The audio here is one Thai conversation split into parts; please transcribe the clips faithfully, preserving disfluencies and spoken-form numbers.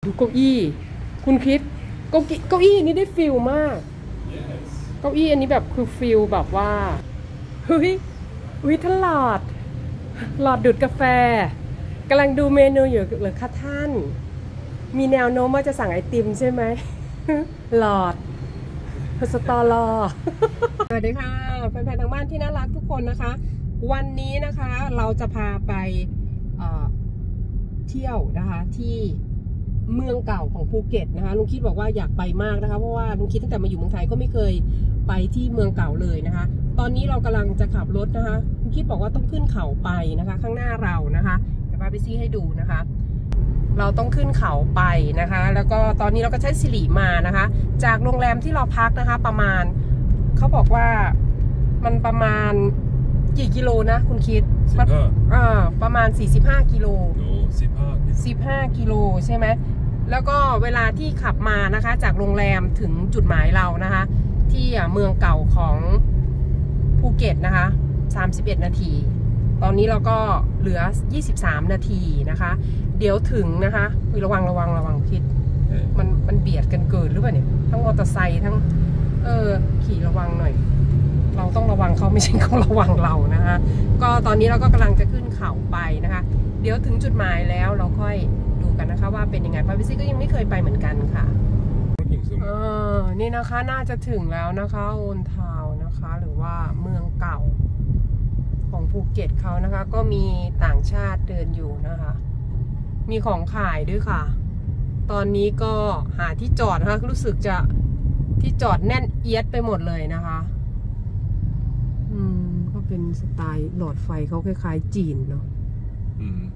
ดูเก้าอี้คุณคิดเก้าอี้เก้าอี้นี้ได้ฟิลมากเก้าอี้อันนี้แบบคือฟิลแบบว่าเฮ้ยวิทหลอดหลอดดูดกาแฟกำลังดูเมนูอยู่เหรอคะท่านมีแนวโน้มว่าจะสั่งไอติมใช่ไหมหลอดสตอรอสวัสดีค่ะแฟนๆทางบ้านที่น่ารักทุกคนนะคะวันนี้นะคะเราจะพาไปเอ่อเที่ยวนะคะที่เมืองเก่าของภูเก็ตนะคะลุงคิดบอกว่าอยากไปมากนะคะเพราะว่าลุงคิดตั้งแต่มาอยู่เมืองไทยก็ไม่เคยไปที่เมืองเก่าเลยนะคะตอนนี้เรากำลังจะขับรถนะคะลุงคิดบอกว่าต้องขึ้นเขาไปนะคะข้างหน้าเรานะคะเดี๋ยวพาไปซี่ให้ดูนะคะเราต้องขึ้นเขาไปนะคะแล้วก็ตอนนี้เราก็ใช้สิริมานะคะจากโรงแรมที่เราพักนะคะประมาณเขาบอกว่ามันประมาณกี่กิโลนะคุณคิดอ่าประมาณสี่สิบห้ากิโลสิบห้าสิบห้ากิโลใช่ไหมแล้วก็เวลาที่ขับมานะคะจากโรงแรมถึงจุดหมายเรานะคะที่เมืองเก่าของภูเก็ตนะคะสามสิบเอ็ดนาทีตอนนี้เราก็เหลือยี่สิบสามนาทีนะคะเดี๋ยวถึงนะคะระวังระวังระวังคิดมันมันเบียดกันเกินหรือเปล่าเนี่ยทั้งมอเตอร์ไซค์ทั้งเออขี่ระวังหน่อยเราต้องระวังเขาไม่ใช่เขาระวังเรานะคะก็ตอนนี้เราก็กำลังจะขึ้นเขาไปนะคะเดี๋ยวถึงจุดหมายแล้วเราค่อยดูกันนะคะว่าเป็นยังไงเพราะพี่ซี่ก็ยังไม่เคยไปเหมือนกันค่ะเออนี่นะคะน่าจะถึงแล้วนะคะโอนทาวนะคะหรือว่าเมืองเก่าของภูเก็ตเขานะคะก็มีต่างชาติเดินอยู่นะคะมีของขายด้วยค่ะตอนนี้ก็หาที่จอดนะคะรู้สึกจะที่จอดแน่นเอียดไปหมดเลยนะคะอืมก็เป็นสไตล์หลอดไฟเขาคล้ายๆจีนเนาะอืม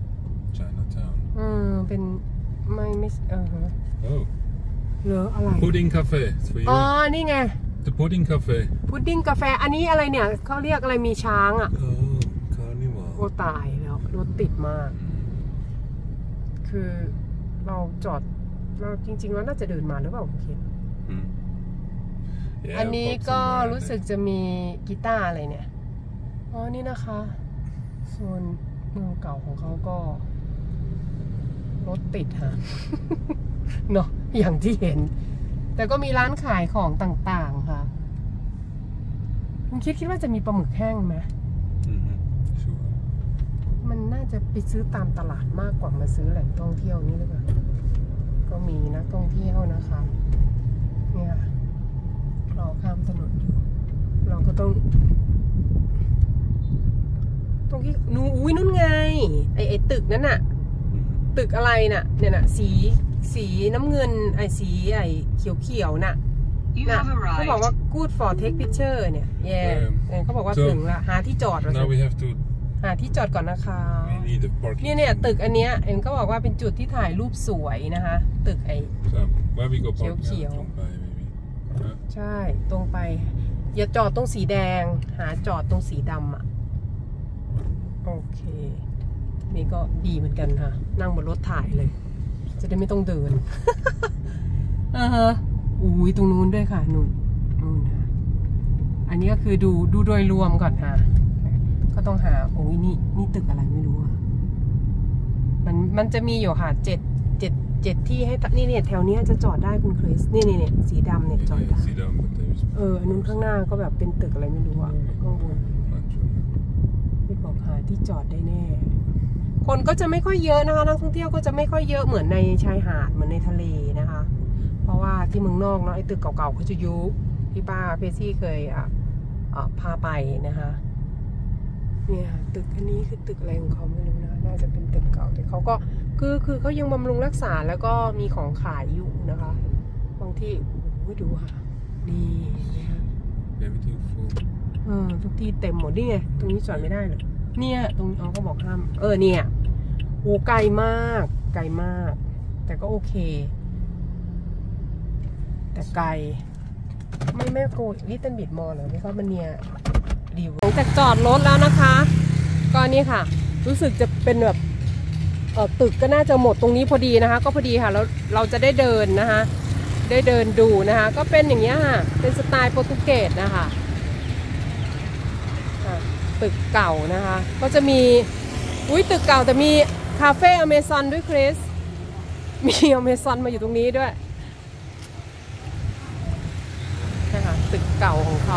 Chinatown อืมเป็นไม่ไม่เออฮะ Oh เหลืออะไร Pudding Cafe อ๋อนี่ไง The Pudding Cafe พุดดิ้งกาแฟอันนี้อะไรเนี่ยเขาเรียกอะไรมีช้างอ่ะ Oh Carnival โอ้ตายแล้วรถติดมากคือเราจอดเราจริงๆแล้วน่าจะเดินมาหรือเปล่าคิดอันนี้ก็รู้สึกจะมีกีตาร์อะไรเนี่ยอ๋อนี่นะคะโซนเมืองเก่าของเขาก็รถติดฮะ เนาะอย่างที่เห็นแต่ก็มีร้านขายของต่างๆค่ะคุณคิดคิดว่าจะมีปลาหมึกแห้งไหมมันน่าจะไปซื้อตามตลาดมากกว่ามาซื้อแหล่งท่องเที่ยวนี่หรือเปล่าก็มีนักท่องเที่ยวนะคะเนี่ยเราข้ามถนนอยู่เราก็ต้องตรงที่นู้อุ้ยนู่นไงไอไอตึกนั้นน่ะตึกอะไรน่ะเนี่ยน่ะสีสีน้ำเงินไอสีไอเขียวเขียวน่ะน่ะเขาบอกว่า good for take picture เนี่ยแย่เขาบอกว่าถึงละหาที่จอดแล้วหาที่จอดก่อนนะคะเนี่ยเนี่ยตึกอันเนี้ยเอ็นก็บอกว่าเป็นจุดที่ถ่ายรูปสวยนะคะตึกไอเขียวเขียวใช่ตรงไปอย่าจอดตรงสีแดงหาจอดตรงสีดำอ่ะโอเคนี่ก็ดีเหมือนกันค่ะนั่งบนรถถ่ายเลยจะได้ไม่ต้องเดินอ่าฮะอุ้ยตรงนู้นด้วยค่ะนู่นนู่นนะอันนี้ก็คือดูดูโดยรวมก่อนค่ะก็ต้องหาโอ้ยนี่นี่ตึกอะไรไม่รู้อ่ะมันมันจะมีอยู่ค่ะเจ็ดเจ็ดเจ็ดที่ให้นี่เนี่ยแถวนี้จะจอดได้คุณคริสนี่นี่เนี่ยสีดำเนี่ยจอดได้เอออันนู้นข้างหน้าก็แบบเป็นตึกอะไรไม่รู้อ่ะข้างบนพี่บอกหาที่จอดได้แน่คนก็จะไม่ค่อยเยอะนะคะนักท่องเที่ยวก็จะไม่ค่อยเยอะเหมือนในชายหาดเหมือนในทะเลนะคะเพราะว่าที่เมืองนอกเนาะไอ้ตึกเก่าๆเขาจะยุบพี่ป้าเพซี่เคยอ่ะพาไปนะคะเนี่ยตึกอันนี้คือตึกอะไรของเขาไม่รู้นะน่าจะเป็นตึกเก่าแต่เขาก็คือคือเขายังบำรุงรักษาแล้วก็มีของขายอยู่นะคะบางที่ดูค่ะนี่นะคะเออทุกที่เต็มหมดนี่ไงตรงนี้จอดไม่ได้เลยเนี่ยตรงอ๋อก็บอกห้ามเออเนี่ยโอ้ไกลมากไกลมากแต่ก็โอเคแต่ไกลไม่ไม่โกดลิตเติ้ลบิดมอลเหรอไม่ว่ามันเนี่ยดีหลังจากจอดรถแล้วนะคะก็นี่ค่ะรู้สึกจะเป็นแบบเออตึกก็น่าจะหมดตรงนี้พอดีนะคะก็พอดีค่ะแล้วเราจะได้เดินนะคะได้เดินดูนะคะก็เป็นอย่างเงี้ยค่ะเป็นสไตล์โปรตุเกสนะคะตึกเก่านะคะก็จะมีอุ้ยตึกเก่าแต่มีคาเฟ่อเมซอนด้วยคริสมีอเมซอนมาอยู่ตรงนี้ด้วยนะคะตึกเก่าของเขา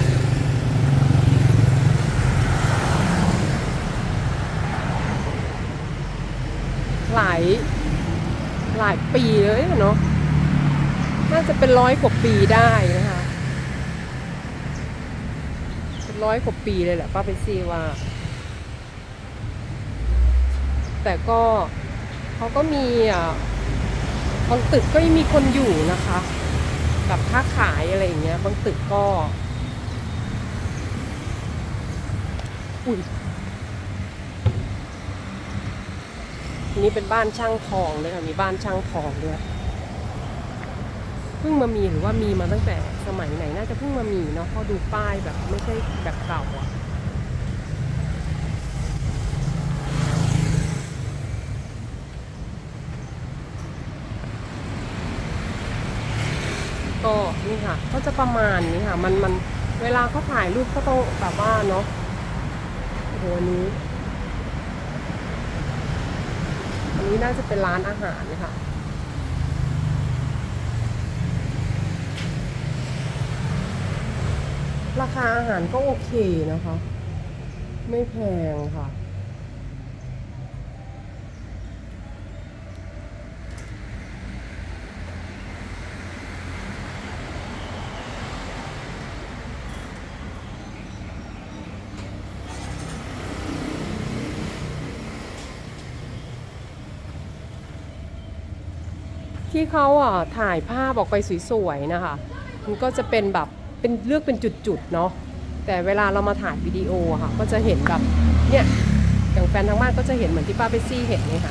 หลายหลายปีเลยเนาะน่าจะเป็นร้อยกว่าปีได้นะคะเป็นร้อยกว่าปีเลยแหละป้าไปซีว่าแต่ก็เขาก็มีอ่ะบางตึกก็ยังมีคนอยู่นะคะแบบค้าขายอะไรอย่างเงี้ยบางตึกก็อุ้ยทีนี้เป็นบ้านช่างทองเลยค่ะมีบ้านช่างทองด้วยเพิ่งมามีหรือว่ามีมาตั้งแต่สมัยไหนน่าจะเพิ่งมามีเนาะเพราะดูป้ายแบบไม่ใช่แบบเก่าอ่ะก็นี่ค่ะก็จะประมาณนี้ค่ะมันมันเวลาเขาถ่ายรูปก็ต้องแบบว่าเนาะโอ้โหนี้อันนี้น่าจะเป็นร้านอาหารนะคะราคาอาหารก็โอเคนะคะไม่แพงค่ะที่เขาอ่ะถ่ายภาพออกไปสวยๆนะคะมันก็จะเป็นแบบเป็นเลือกเป็นจุดๆเนาะแต่เวลาเรามาถ่ายวิดีโอค่ะก็จะเห็นแบบเนี่ยอย่างแฟนทางบ้านก็จะเห็นเหมือนที่ป้าไปซี่เห็นเลยค่ะ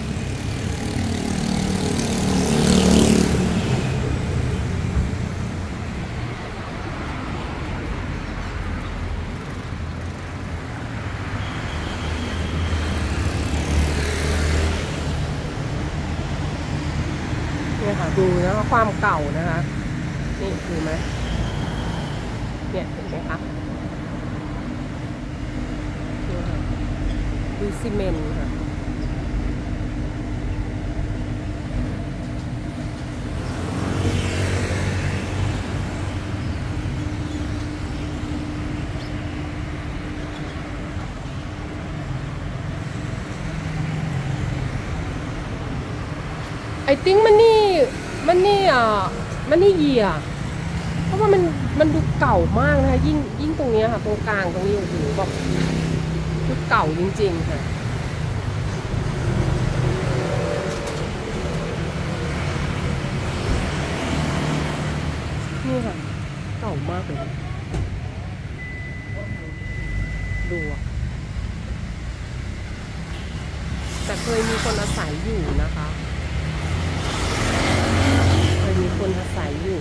เนี่ยค่ะดูนะความเก่านะคะนี่ดูไหมเนี่ยเห็นไหมคะดูซีเมนต์ค่ะไอติ้งมันนี่มันนี่อ่ะมันนี่เยียเพราะว่ามันมันดูเก่ามากนะคะยิ่งยิ่งตรงนี้ค่ะตรงกลางตรงนี้โอ้โหแบบดูเก่าจริงๆค่ะนี่ค่ะเก่ามากเลยดูอ่ะแต่เคยมีคนอาศัยอยู่นะคะเคยมีคนอาศัยอยู่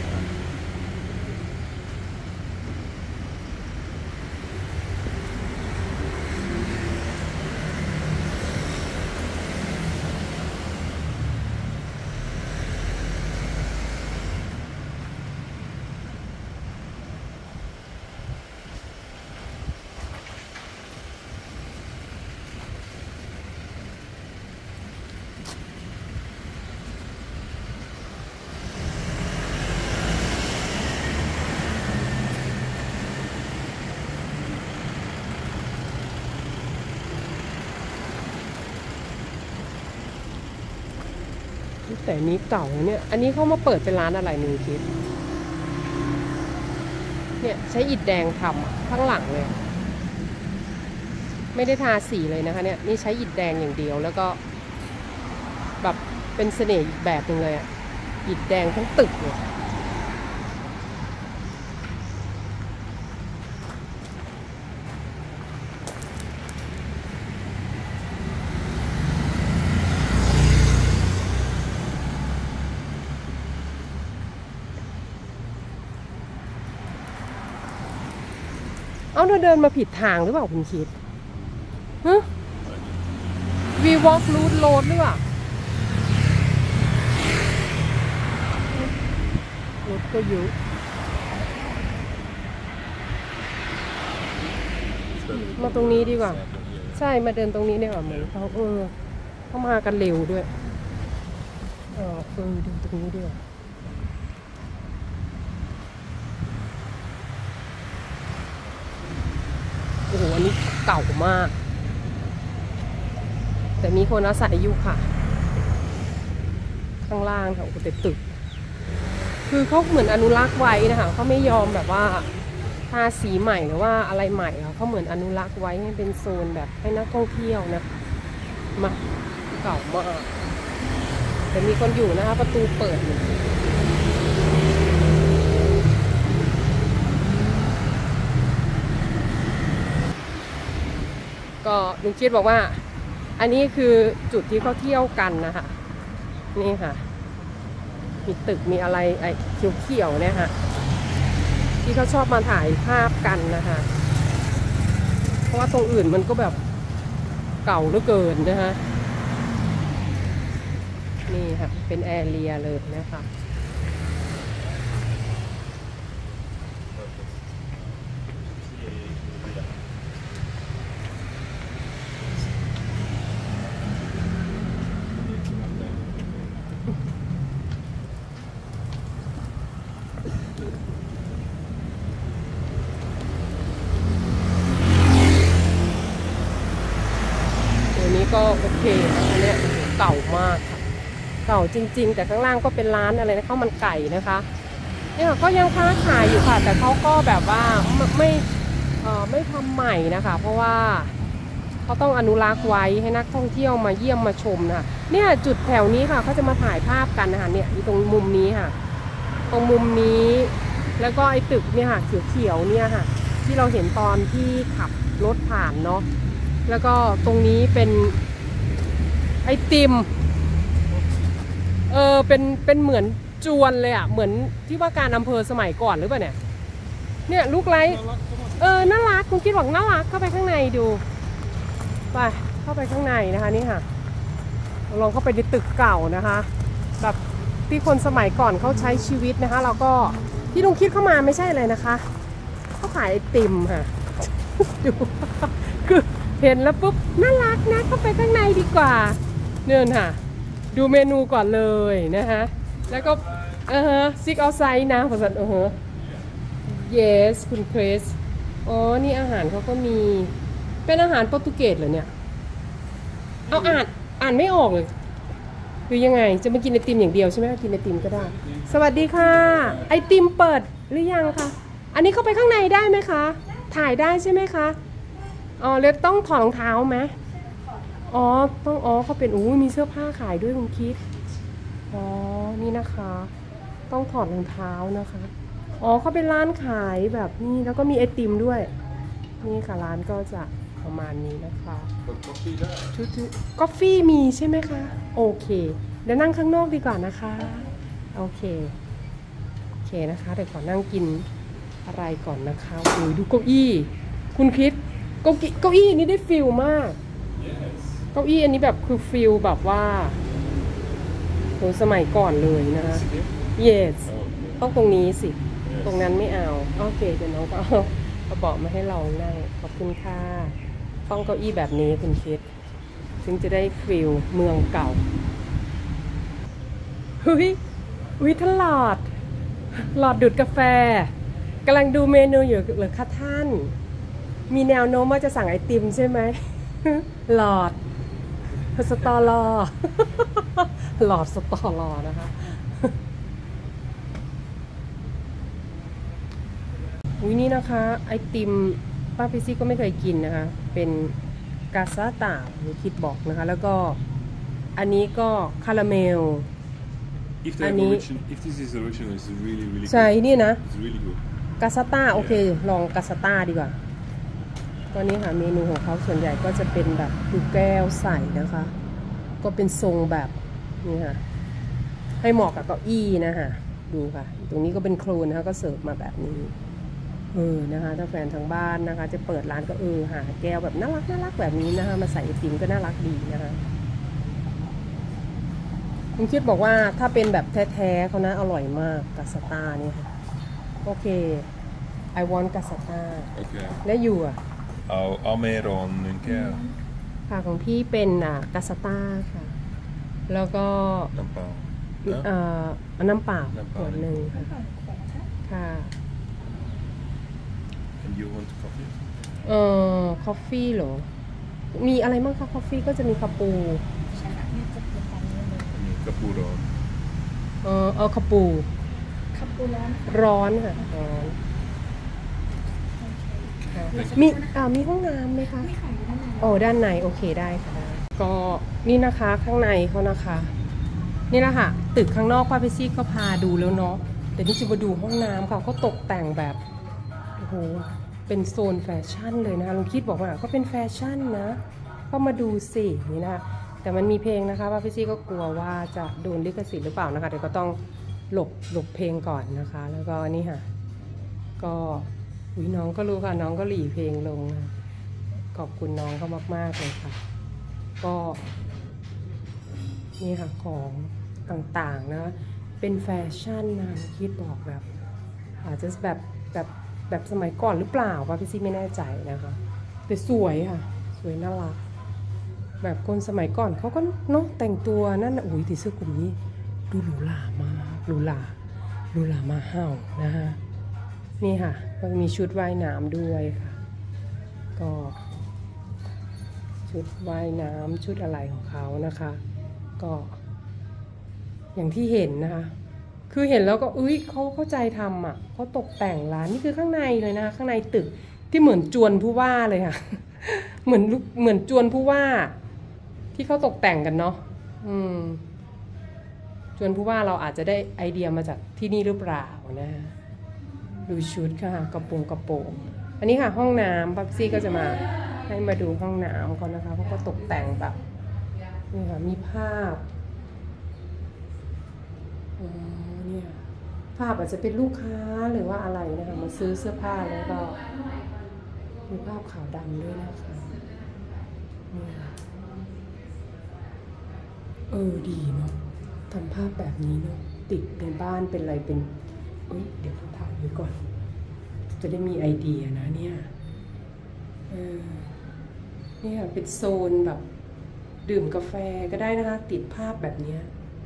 แต่นี้เก่าเนี่ยอันนี้เขามาเปิดเป็นร้านอะไรนึงคิดเนี่ยใช้อิฐแดงทำข้างหลังเลยไม่ได้ทาสีเลยนะคะเนี่ยนี่ใช้อิฐแดงอย่างเดียวแล้วก็แบบเป็นเสน่ห์อีกแบบนึงเลยอ่ะอิฐแดงทั้งตึกเลยเอาเราเดินมาผิดทางหรือเปล่าคุณคิดฮะ We walk route road หรือเปล่ารถก็เยอะมาตรงนี้ดีกว่าใช่มาเดินตรงนี้ดีกว่าเหมือนเขาเออเขามากันเร็วด้วยเออคือดูตรงนี้ด้วยโอ้โหอันนี้เก่ามากแต่มีคนอาศัยอยู่ค่ะข้างล่างค่ะโอ้โหแต่ตึกคือเขาเหมือนอนุรักษ์ไว้นะคะเขาไม่ยอมแบบว่าทาสีใหม่หรือว่าอะไรใหม่เขาเหมือนอนุรักษ์ไว้ให้เป็นโซนแบบให้นักท่องเที่ยวนะมาเก่ามากแต่มีคนอยู่นะคะประตูเปิดอยู่ก็ลุงคิดบอกว่าอันนี้คือจุดที่เขาเที่ยวกันนะคะนี่ค่ะมีตึกมีอะไรไอ้เขียวๆเนี่ยค่ะที่เขาชอบมาถ่ายภาพกันนะคะเพราะว่าตรงอื่นมันก็แบบเก่าเหลือเกินนะคะนี่ค่ะเป็นแอเรียเลยนะคะก็โอเคอันนี้เก่ามากค่ะเก่าจริงๆแต่ข้างล่างก็เป็นร้านอะไรนะข้าวมันไก่นะคะเนี่ยก็ยังค้าขายอยู่ค่ะแต่เขาก็แบบว่าไม่เอ่อไม่ทำใหม่นะคะเพราะว่าเขาต้องอนุรักษ์ไว้ให้นักท่องเที่ยวมาเยี่ยมมาชมนะเนี่ยจุดแถวนี้ค่ะเขาจะมาถ่ายภาพกันนะคะเนี่ยอยู่ตรงมุมนี้ค่ะตรงมุมนี้แล้วก็ไอ้ตึกเนี่ยค่ะเขียวๆเนี่ยค่ะที่เราเห็นตอนที่ขับรถผ่านเนาะแล้วก็ตรงนี้เป็นไอติมเออเป็นเป็นเหมือนจวนเลยอ่ะเหมือนที่ว่าการอำเภอสมัยก่อนหรือเปล่าเนี่ยเนี่ยลูกไร้เออน่ารักคุณคิดบอกน่ารักเข้าไปข้างในดูไปเข้าไปข้างในนะคะนี่ค่ะลองเข้าไปในตึกเก่านะคะแบบที่คนสมัยก่อนเขาใช้ชีวิตนะคะเราก็ที่ลุงคิดเข้ามาไม่ใช่เลยนะคะเขาขายไอติมค่ะดูคือเห็นแล้วปุ๊บน่ารักนะเข้าไปข้างในดีกว่าเนี่ยค่ะดูเมนูก่อนเลยนะคะแล้วก็เออซิกเอาไซด์นะภาษาเออ yes คุณคริสอ๋อนี่อาหารเขาก็มีเป็นอาหารโปรตุเกสเหรอเนี่ยเอาอ่านอ่านไม่ออกเลยคือยังไงจะมากินไอติมอย่างเดียวใช่ไหมกินไอติมก็ได้สวัสดีค่ะไอติมเปิดหรือยังคะอันนี้เข้าไปข้างในได้ไหมคะถ่ายได้ใช่ไหมคะอ๋อแล้วต้องถอดรองเท้าไหมอ๋อต้องอ๋อเขาเป็นอู้มีเสื้อผ้าขายด้วยคุณคิดอ๋อนี่นะคะต้องถอดรองเท้านะคะอ๋อเขาเป็นร้านขายแบบนี้แล้วก็มีไอติมด้วยนี่ค่ะร้านก็จะประมาณนี้นะคะชุดกาแฟมีใช่ไหมคะโอเคเดี๋ยวนั่งข้างนอกดีกว่านะคะโอเคโอเคนะคะเดี๋ยวขอนั่งกินอะไรก่อนนะคะโอ้ยดูเก้าอี้คุณคิดเก้าอี้เก้าอี้นี้ได้ฟิลมากเก้าอี้อันนี้แบบคือฟิลแบบว่าโหสมัยก่อนเลยนะคะ yes ต้องตรงนี้สิตรงนั้นไม่เอาโอเคเดี๋ยวน้องก็เอากระบอกมาให้เรานั่งขอบคุณค่ะต้องเก้าอี้แบบนี้คุณคิดถึงจะได้ฟิลเมืองเก่าเฮ้ยวิทหลอดหลอดดูดกาแฟกำลังดูเมนูอยู่เหรอคะท่านมีแนวโน้มว่าจะสั่งไอติมใช่ไหมหลอดสตอลอหลอดสตอลอนะคะอุ้ยนี่นะคะไอติมป้าพิซี่ก็ไม่เคยกินนะคะเป็นกาซาตาหรือคิดบอกนะคะแล้วก็อันนี้ก็คาราเมลอันนี้ if this is original it's really really ใช่นี่นะ it's really good กาซาตาโอเคลองกาซาตาดีกว่าตอนนี้ค่ะเมนูของเขาส่วนใหญ่ก็จะเป็นแบบดูแก้วใส่นะคะก็เป็นทรงแบบนี่ค่ะให้เหมาะกับเก้าอี้นะคะดูค่ะตรงนี้ก็เป็นโครนนะคะก็เสิร์ฟมาแบบนี้เออนะคะถ้าแฟนทางบ้านนะคะจะเปิดร้านก็เออหาแก้วแบบน่ารักน่ารักแบบนี้นะคะมาใส่ไอติมก็น่ารักดีนะคะคุณคิดบอกว่าถ้าเป็นแบบแท้ๆเขานะอร่อยมากกาซาตาเนี่ยค่ะโอเค I want กาซาตาและอยู่อ่ะเอาเอาเมรอนหนึ่งแก้วค่ะของพี่เป็นอ่ะกาซาตาค่ะแล้วก็น้ำเปล่าเอ่อน้ำเปล่าขวดหนึ่งค่ะค่ะ And you want coffee? เอ่อ คอฟฟี่เหรอมีอะไรบ้างคะคอฟฟี่ก็จะมีคาปูใช่ค่ะนี่จะเป็นตอนนี้เลยอันนี้คาปูร้อนเออเอาคาปูคาปูร้อนร้อนค่ะร้อนมีอ่ามีห้องน้ำไหมคะไม่ขายอยู่ด้านในโอ้ด้านในโอเคได้ค่ะก็นี่นะคะข้างในเขานะคะนี่แหละค่ะตึกข้างนอกป้าเพซี่ก็พาดูแล้วเนาะแต่นี่จะมาดูห้องน้ำค่ะเขาตกแต่งแบบโอ้โหเป็นโซนแฟชั่นเลยนะคะลุงคิดบอกว่าก็เป็นแฟชั่นนะก็มาดูสินี่นะคะแต่มันมีเพลงนะคะป้าเพซี่ก็กลัวว่าจะโดนลิขสิทธิ์หรือเปล่านะคะเดี๋ยวก็ต้องหลบหลบเพลงก่อนนะคะแล้วก็นี่ค่ะก็อุ้ยน้องก็รู้ค่ะน้องก็หลีเพลงลงนะขอบคุณน้องเขามากๆเลยค่ะก็นี่ค่ะของต่างๆนะเป็นแฟชั่นนะคิดบอกแบบอาจจะแบบแบบแบบสมัยก่อนหรือเปล่าป้าพี่ซีไม่แน่ใจนะคะแต่สวยค่ะสวยน่ารักแบบคนสมัยก่อนเขาก็เนาะแต่งตัวนั่นอุ้ยตีเสื้อกลุ่มนี้ดูหรูหรามากหรูหราหรูหรามาเห่านะคะนี่ค่ะก็มีชุดว่ายน้ำด้วยค่ะก็ชุดว่ายน้ำชุดอะไรของเขานะคะก็อย่างที่เห็นนะคะคือเห็นแล้วก็อุ้ยเขาเข้าใจทำอ่ะเขาตกแต่งร้านนี่คือข้างในเลยนะคะข้างในตึกที่เหมือนจวนผู้ว่าเลยค่ะ เหมือนเหมือนจวนผู้ว่าที่เขาตกแต่งกันเนาะอืมจวนผู้ว่าเราอาจจะได้ไอเดียมาจากที่นี่หรือเปล่านะดูชุดค่ะกระโปรงกระโปรงอันนี้ค่ะห้องน้ำปั๊บซี่ก็จะมาให้มาดูห้องน้ำก่อนนะคะเพราะเขาตกแต่งแบบนี่ค่ะมีภาพอ๋อเนี่ยภาพอาจจะเป็นลูกค้าหรือว่าอะไรนะคะมาซื้อเสื้อผ้าแล้วก็มีภาพขาวดำด้วยนะคะนี่เออดีเนาะทำภาพแบบนี้เนาะติดในบ้านเป็นอะไรเป็นเอ้ยเดี๋ยวถ่ายไว้ก่อนจะได้มีไอเดียนะเนี่ยเออเนี่ยเป็นโซนแบบดื่มกาแฟก็ได้นะคะติดภาพแบบนี้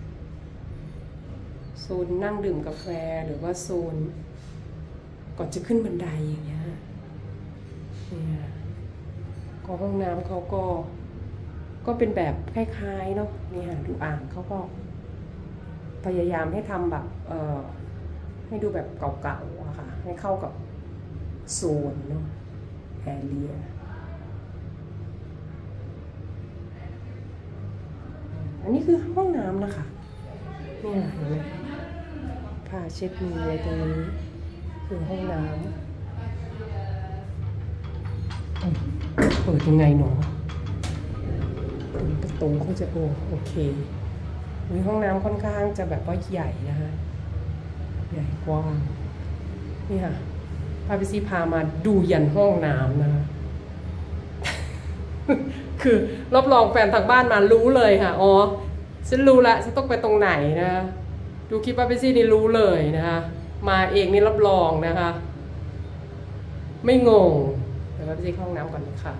โซนนั่งดื่มกาแฟหรือว่าโซนก่อนจะขึ้นบันไดอย่างเงี้ยเนี่ยก็ห้องน้ำเขาก็ก็เป็นแบบคล้ายๆเนาะนี่ค่ะดูอ่างเขาก็พยายามให้ทำแบบเอ่อให้ดูแบบเก่าๆอะค่ะให้เข้ากับโซนเนาะแอเรียอันนี้คือห้องน้ำนะคะนี่เห็นไหมผ้าเช็ดมือไว้ตรงนี้คือห้องน้ำเปิดยังไงหนอประตูเขาจะโอโอเคมีห้องน้ำค่อนข้างจะแบบว่าใหญ่นะคะใหญ่กว้างนี่ค่ะพาไปซีพามาดูยันห้องน้ำนะคะ คือรับรองแฟนทางบ้านมารู้เลยค่ะอ๋อฉันรู้ละฉันต้องไปตรงไหนนะดูคลิปพาไปซีนี่รู้เลยนะคะมาเองนี่รับรองนะคะไม่งงเดี๋ยวพาไปซีเข้าห้องน้ำก่อนนะคะ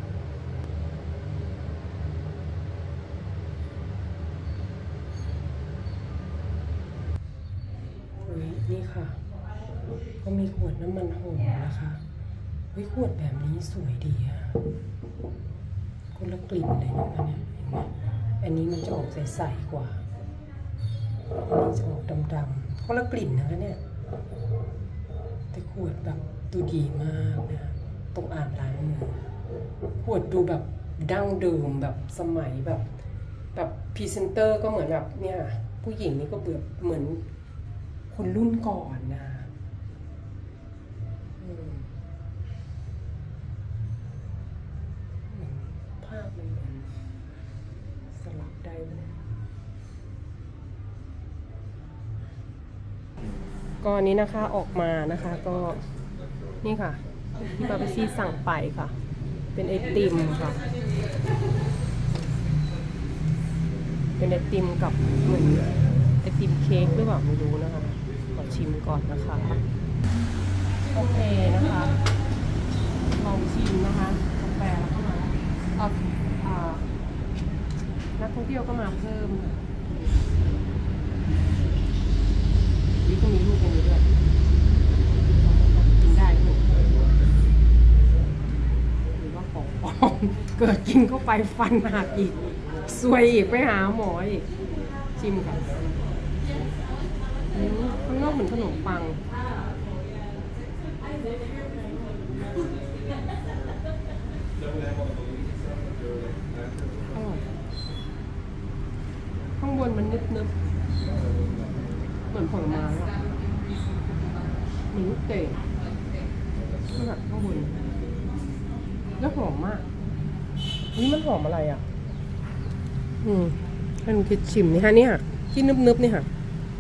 นี่ค่ะก็มีขวดน้ำมันหอมนะคะเฮ้ยขวดแบบนี้สวยดีอะคนละกลิ่นเลยนะคะเนี่ยเห็นไหมอันนี้มันจะออกใสๆกว่าอันนี้จะออกดำๆคนละกลิ่นนะคะเนี่ยแต่ขวดแบบดูดีมากนะตรงอ่างล้างมือขวดดูแบบดั้งเดิมแบบสมัยแบบแบบพรีเซนเตอร์ก็เหมือนแบบเนี่ยผู้หญิงนี่ก็เบื่อเหมือนคนรุ่นก่อนนะภาพมันเหมือนสลับได้เลยก็นี้นะคะออกมานะคะก็นี่ค่ะที่บาร์บีซี่สั่งไปค่ะเป็นไอติมค่ะเป็นไอติมกับเหมือนไอติมเค้กหรือเปล่าไม่รู้นะคะขอชิมก่อนนะคะโอเคนะคะลองชิมนะคะกาแฟแล้วก็มาเอานักท่องเที่ยวก็มาเพิ่มนี่ก็มีลูกกันอยู่ด้วยกินได้ไหมหรือว่าของปลอมเกิดกินเข้าไปฟันหักอีกซวยอีกไปหาหมออีกชิมกันข้างนอกเหมือนขนมปังข้างบนมันนึบๆเหมือนผลไม้อะเหมือนลูกเต๋อแบบข้างบนแล้วหอมมากนี่มันหอมอะไรอ่ะอืมให้ลุงคิดชิมนี่ฮะเนี่ยที่นึบๆนี่ค่ะ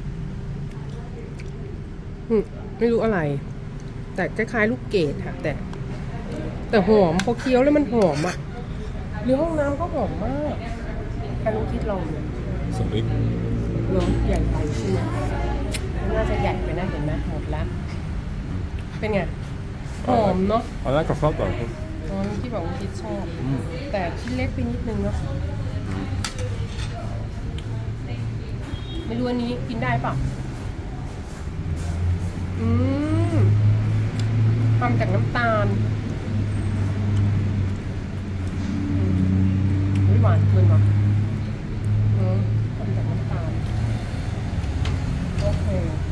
อืมไม่รู้อะไรแต่คล้ายๆลูกเกดค่ะแต่แต่หอมพอเคี้ยวแล้วมันหอมอ่ะหรือห้องน้ำก็หอมมากให้ลุงคิดลองเลยสมิธรถใหญ่ไปใช่ไหมน่าจะใหญ่ไปนะเห็นไหมหมดแล้วเป็นไงหอมเนาะ I like a flat though อ๋อที่บอกว่าคิดชอบแต่ชิ้นเล็กไปนิดนึงเนาะไม่รู้อันนี้กินได้ป่ะอืมทำจากน้ำตาลไม่หวานเกินหรออืมทำจากน้ำตาลโอเค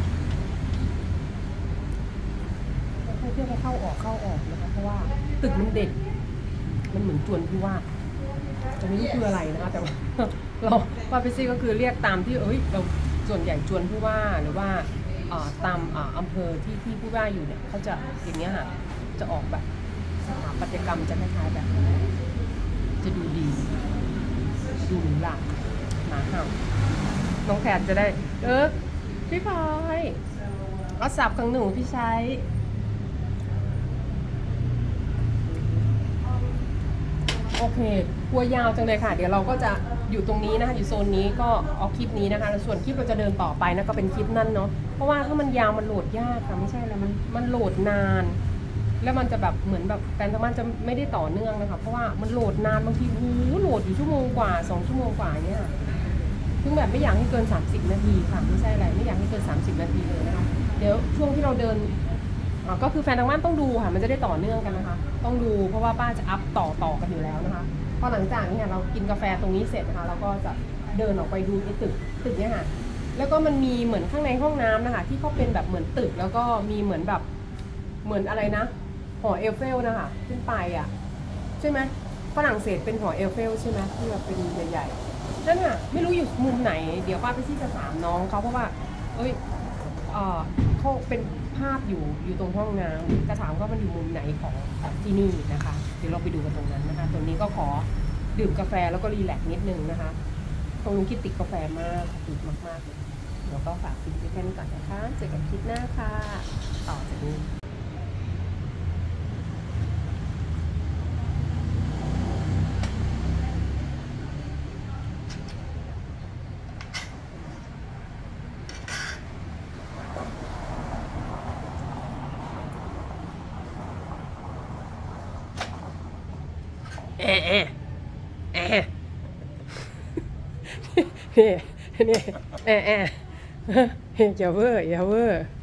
ให้เที่ยวเข้าออกเข้าออกนะคะเพราะว่าตึกมันเด็กมันเหมือนจวนที่ว่าจะไม่รู้คืออะไรนะคะแต่ว่าเราว่าไปซี่ก็คือเรียกตามที่เอ้ยเราส่วนใหญ่จวนผู้ว่าหรือว่าตามอำเภอที่ที่ผู้ว่าอยู่เนี่ยเขาจะอย่างเงี้ยค่ะจะออกแบบสถาปัตยกรรมจะคล้ายๆแบบจะดูดีดูหรูหราหนาเห่าน้องแขกจะได้เออพี่พลอยเอาสับของหนูพี่ใช้โอเคกลัวยาวจังเลยค่ะเดี๋ยวเราก็จะอยู่ตรงนี้นะคะอยู่โซนนี้ก็เอาคลิปนี้นะคะส่วนคลิปเราจะเดินต่อไปนะก็เป็นคลิปนั่นเนาะเพราะว่าถ้ามันยาวมันโหลดยากค่ะไม่ใช่แล้วมันมันโหลดนานแล้วมันจะแบบเหมือนแบบแฟนทางบ้านจะไม่ได้ต่อเนื่องนะคะเพราะว่ามันโหลดนานบางทีโอ้โหโหลดอยู่ชั่วโมงกว่าสองชั่วโมงกว่าเนี่ยซึ่งแบบไม่อยากให้เกินสามสิบนาทีค่ะไม่ใช่อะไรไม่อยากให้เกินสามสิบนาทีเลยนะคะเดี๋ยวช่วงที่เราเดินก็คือแฟนทางบ้านต้องดูค่ะมันจะได้ต่อเนื่องกันนะคะต้องดูเพราะว่าป้าจะอัพต่อต่อกันอยู่แล้วนะคะพอหลังจากนี้เรากินกาแฟตรงนี้เสร็จนะคะเราก็จะเดินออกไปดูที่ตึกตึกเนี่ยค่ะแล้วก็มันมีเหมือนข้างในห้องน้ำนะคะที่เขาเป็นแบบเหมือนตึกแล้วก็มีเหมือนแบบเหมือนอะไรนะหอเอลเฟลนะคะขึ้นไปอ่ะใช่ไหมฝรั่งเศสเป็นหอเอลเฟลใช่ไหมที่แบบเป็นใหญ่ๆนั่นค่ะไม่รู้อยู่มุมไหนเดี๋ยวป้าไปที่จะถามน้องเขาเพราะว่าเอ้ยเออเขาเป็นภาพอยู่อยู่ตรงห้องน้ำจะถามว่ามันอยู่มุมไหนของที่นี่นะคะเดี๋ยวเราไปดูกันตรงนั้นนะคะตรงนี้ก็ขอดื่มกาแฟแล้วก็รีแลกซ์นิดนึงนะคะตรงนี้คิดติดกาแฟมากติดมากๆเลยเดี๋ยวก็ฝากคลิปไว้แค่นี้ก่อนนะคะเจอกันคลิปหน้าค่ะต่อจากนี้เอ๊ะเอ๊ะเอ๊ะนี่นี่เอ๊ะเอ๊ะอย่าเวอร์อย่าเวอร์